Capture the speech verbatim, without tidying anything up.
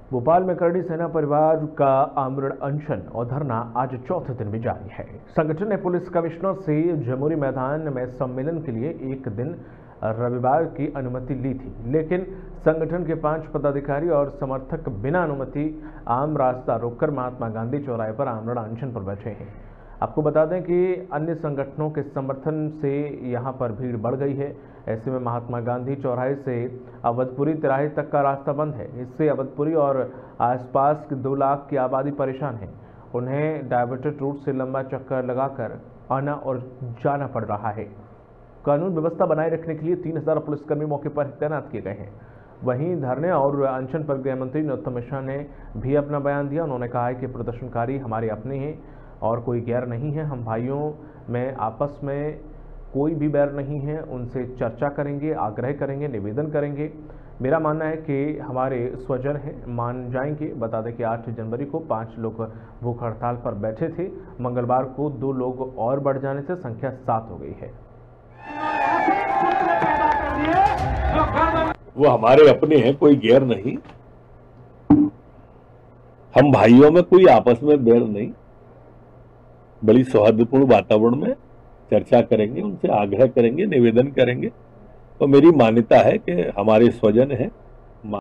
भोपाल में करणी सेना परिवार का आमरण अनशन और धरना आज चौथे दिन भी जारी है। संगठन ने पुलिस कमिश्नर से जमुरी मैदान में सम्मेलन के लिए एक दिन रविवार की अनुमति ली थी, लेकिन संगठन के पांच पदाधिकारी और समर्थक बिना अनुमति आम रास्ता रोककर महात्मा गांधी चौराहे पर आमरण अनशन पर बैठे हैं। आपको बता दें कि अन्य संगठनों के समर्थन से यहां पर भीड़ बढ़ गई है। ऐसे में महात्मा गांधी चौराहे से अवधपुरी तिराहे तक का रास्ता बंद है। इससे अवधपुरी और आसपास के दो लाख की आबादी परेशान है। उन्हें डायवर्टेड रूट से लंबा चक्कर लगाकर आना और जाना पड़ रहा है। कानून व्यवस्था बनाए रखने के लिए तीन हजार पुलिसकर्मी मौके पर तैनात किए गए हैं। वहीं धरने और अनशन पर गृह मंत्री नरोत्तम मिश्रा ने भी अपना बयान दिया। उन्होंने कहा है कि प्रदर्शनकारी हमारे अपने हैं और कोई गैर नहीं है। हम भाइयों में आपस में कोई भी बैर नहीं है। उनसे चर्चा करेंगे, आग्रह करेंगे, निवेदन करेंगे। मेरा मानना है कि हमारे स्वजन हैं, मान जाएंगे। बता दें कि आठ जनवरी को पाँच लोग भूख हड़ताल पर बैठे थे। मंगलवार को दो लोग और बढ़ जाने से संख्या सात हो गई है। वो हमारे अपने हैं, कोई गैर नहीं। हम भाइयों में कोई आपस में बैर नहीं। बड़ी सौहार्दपूर्ण वातावरण में चर्चा करेंगे, उनसे आग्रह करेंगे, निवेदन करेंगे। तो मेरी मान्यता है कि हमारे स्वजन हैं,